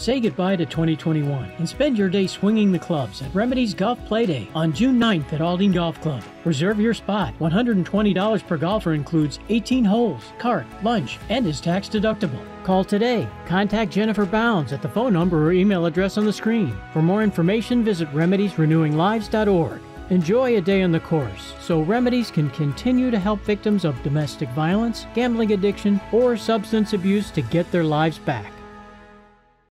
Say goodbye to 2021 and spend your day swinging the clubs at Remedies Golf Playday on June 9th at Aldine Golf Club. Reserve your spot. $120 per golfer includes 18 holes, cart, lunch, and is tax deductible. Call today. Contact Jennifer Bounds at the phone number or email address on the screen. For more information, visit remediesrenewinglives.org. Enjoy a day on the course so Remedies can continue to help victims of domestic violence, gambling addiction, or substance abuse to get their lives back.